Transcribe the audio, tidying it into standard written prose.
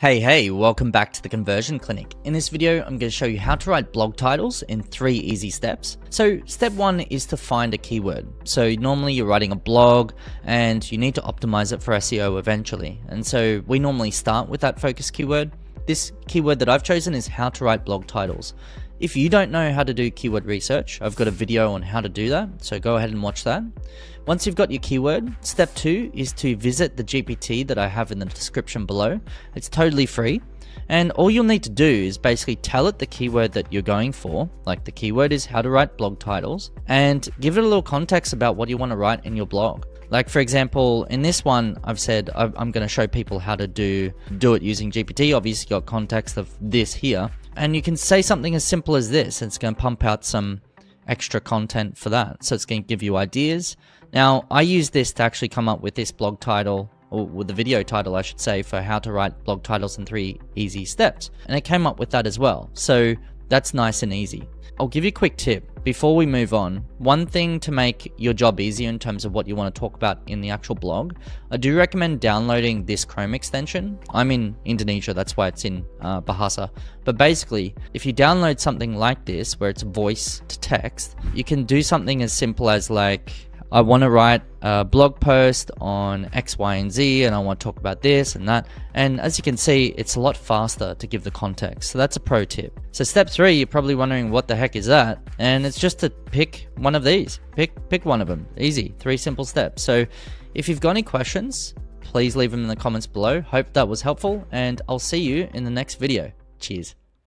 Hey, welcome back to the Conversion Clinic. In this video, I'm going to show you how to write blog titles in 3 easy steps. So step 1 is to find a keyword. So normally you're writing a blog and you need to optimize it for SEO eventually. And so we normally start with that focus keyword. This keyword that I've chosen is how to write blog titles. If you don't know how to do keyword research, I've got a video on how to do that, so go ahead and watch that. Once you've got your keyword, step 2 is to visit the GPT that I have in the description below. It's totally free, and all you'll need to do is basically tell it the keyword that you're going for, like the keyword is how to write blog titles, and give it a little context about what you want to write in your blog. Like for example, in this one, I've said I'm going to show people how to do it using GPT. Obviously got context of this here. And you can say something as simple as this, and it's going to pump out some extra content for that. So it's going to give you ideas. Now, I use this to actually come up with this blog title, or with the video title, I should say, for how to write blog titles in 3 easy steps. And it came up with that as well. So that's nice and easy. I'll give you a quick tip before we move on. One thing to make your job easier in terms of what you want to talk about in the actual blog, I do recommend downloading this Chrome extension. I'm in Indonesia, that's why it's in Bahasa. But basically, if you download something like this, where it's voice to text, you can do something as simple as like, I want to write a blog post on X, Y, and Z, and I want to talk about this and that. And as you can see, it's a lot faster to give the context. So that's a pro tip. So step 3, you're probably wondering what the heck is that? And it's just to pick one of these. Pick one of them. Easy. 3 simple steps. So if you've got any questions, please leave them in the comments below. Hope that was helpful, and I'll see you in the next video. Cheers.